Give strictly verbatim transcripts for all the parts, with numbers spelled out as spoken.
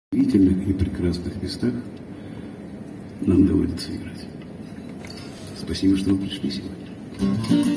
В удивительных и прекрасных местах нам доводится играть. Спасибо, что вы пришли сегодня.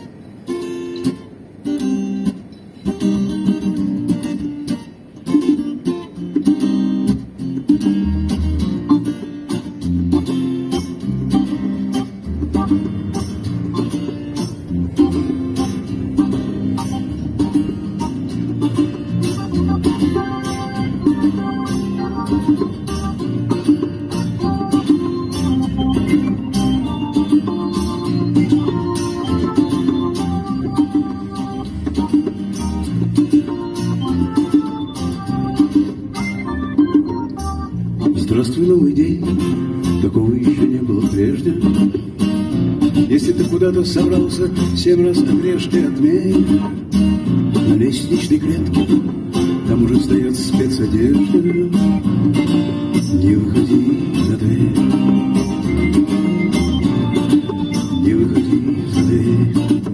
Здравствуй, новый день, такого еще не было прежде. Если ты куда-то собрался, семь раз отрежь и отмей. На лестничной клетке там уже стоят спецодежда. Не выходи за дверь, не выходи за дверь.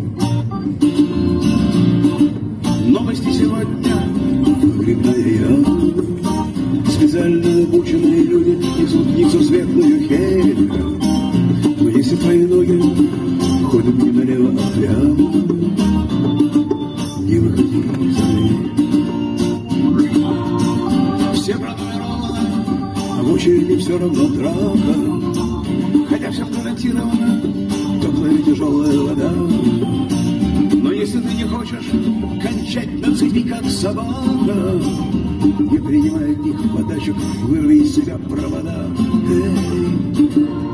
Новости сегодня выгребная яма. Специально обученные люди несут несусветную херь. Но если твои ноги ходят не налево, а прямо, не выходи за дверь. Все пронумерованы, а в очереди все равно драка. Хотя все гарантировано, теплая тяжелая вода. Но если ты не хочешь кончать на цепи, как собака, не принимай от них подачек, вырви из себя провода. Эй!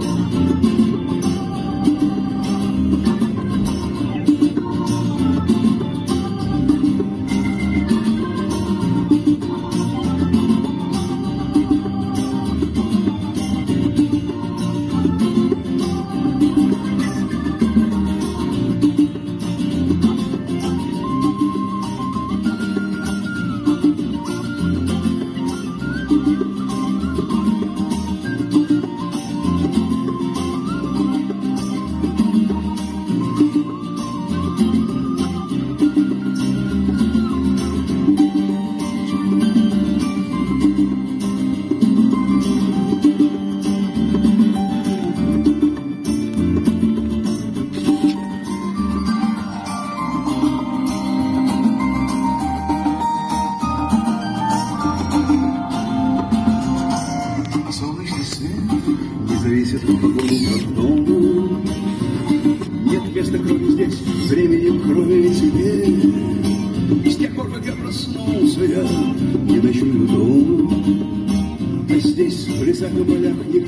Солнечный свет не зависит от погоды, как дома. Нет места, кроме здесь, времени, кроме тебе. С тех пор, как я проснулся, я не ночую дома. А здесь, в лесах и полях, не